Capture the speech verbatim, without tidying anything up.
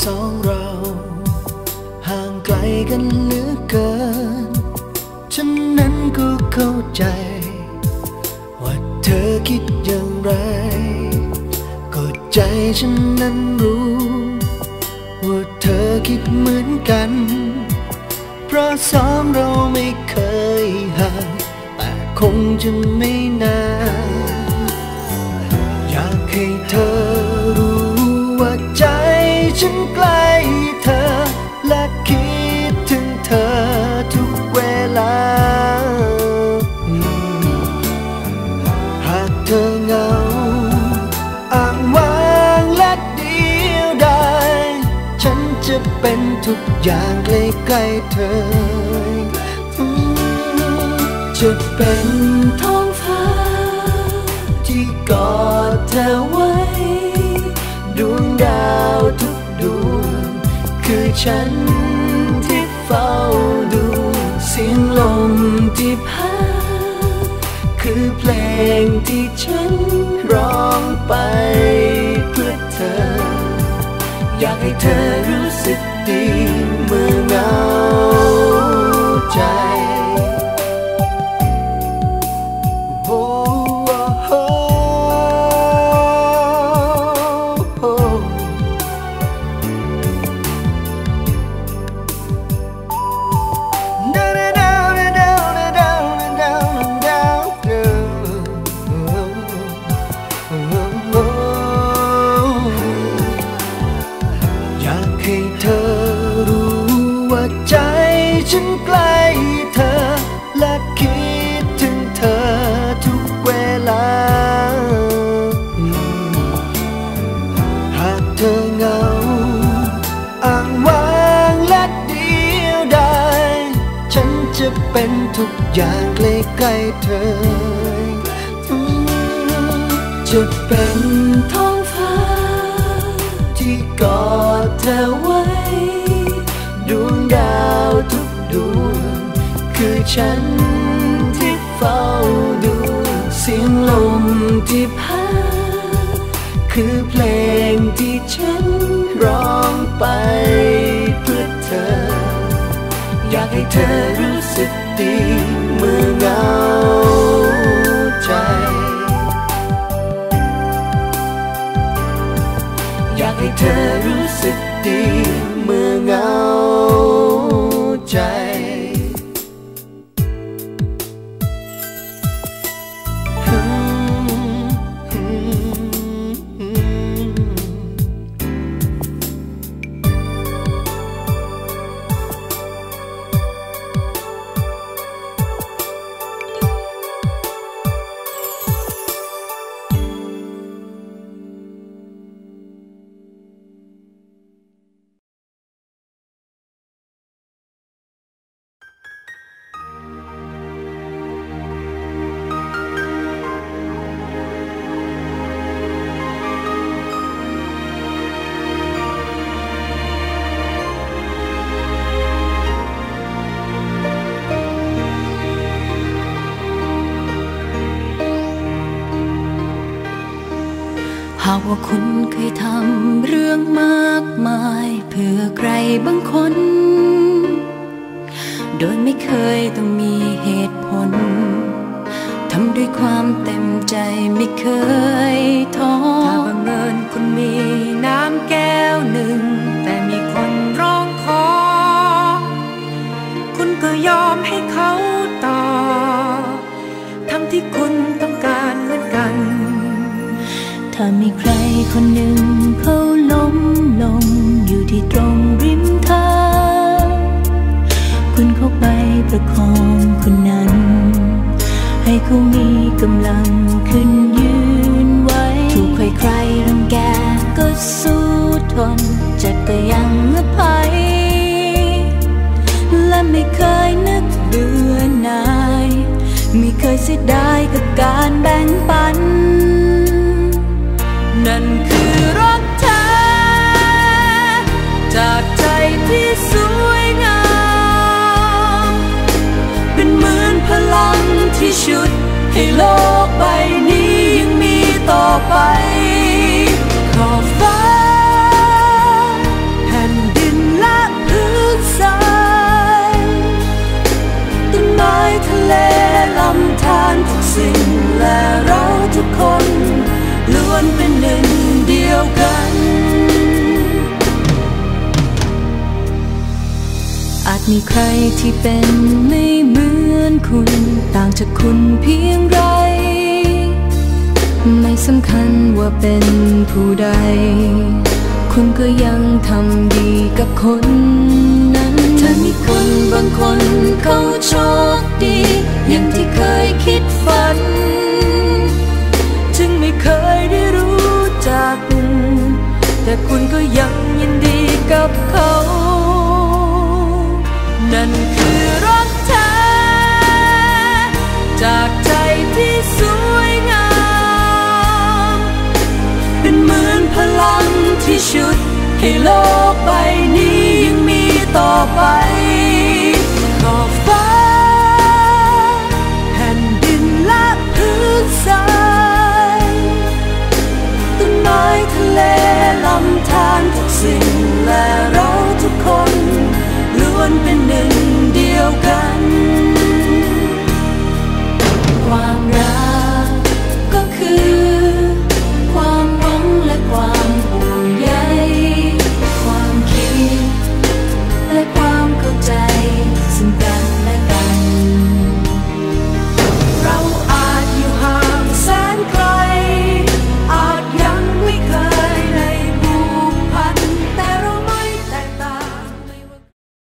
สองเราห่างไกลกันเหลือเกินฉันนั้นก็เข้าใจว่าเธอคิดอย่างไรก็ใจฉันนั้นรู้ว่าเธอคิดเหมือนกันเพราะสองเราไม่เคยห่างแต่คงจะไม่นานอยากให้เธอรู้ว่าใจฉันใกล้เธอและคิดถึงเธอทุกเวลาหากเธอเหงาอ้างว้างและเดียวดายฉันจะเป็นทุกอย่างใกล้ๆเธอจะเป็นท้องฟ้าที่กอดเธอไว้ดวงดาวทุกดวงคือฉันที่เฝ้าดูเสียงลมที่พัดคือเพลงที่ฉันร้องไปเพื่อเธออยากให้เธอรู้สึกดีเมื่อเหงาใจฉันใกล้เธอและคิดถึงเธอทุกเวลาหากเธอเหงาอ้างว้างและเดียวดายฉันจะเป็นทุกอย่างใกล้ๆเธอจะเป็นท้องฟ้าที่กอดเธอไว้ดวงดาวทุกดวงคือฉันที่เฝ้าดูเสียงลมที่พัดคือเพลงที่ฉันร้องไปเพื่อเธออยากให้เธอรู้สึกดีเมื่อเหงาใจอยากให้เธอรู้สึกดีเมื่อเหงาใจหากว่าคุณเคยทำเรื่องมากมายเพื่อใครบางคนโดยไม่เคยต้องมีเหตุผลทำด้วยความเต็มใจไม่เคยท้อถ้าบังเอิญคุณมีน้ำแก้วหนึ่งแต่มีคนร้องขอคุณก็ยอมให้เขาต่อทั้งที่คุณต้องการเหมือนกันถ้ามีใครคนหนึ่งเขาล้มลงอยู่ที่ตรงริมทางคุณเข้าไปประคองคนนั้นให้เขามีกำลังขึ้นยืนไว้ถูกใครใครรังแกก็สู้ทนเจ็บก็ยังอภัยและไม่เคยนึกเบื่อหน่ายไม่เคยเสียดายกับการแบ่งปันนั่นคือรักแท้จากใจที่สวยงามเป็นเหมือนพลังที่ชุดให้โลกใบนี้ยังมีต่อไปขอบฟ้าแผ่มีใครที่เป็นไม่เหมือนคุณต่างจากคุณเพียงไรไม่สำคัญว่าเป็นผู้ใดคุณก็ยังทำดีกับคนนั้นถ้ามีคนบางคนเขาโชคดีอย่างที่เคยคิดฝันจึงไม่เคยได้รู้จักแต่คุณก็ยังยินดีกับเขานั่นคือรักแท้จากใจที่สวยงามเป็นเหมือนพลังที่ชุดให้โลกใบนี้ยังมีต่อไปขอบฟ้าแผ่นดินและพื้นทรายต้นไม้ทะเลลำธารทุกสิ่งและเราทุกคนล้วนเป็นหนึ่งเดียวกันความรัก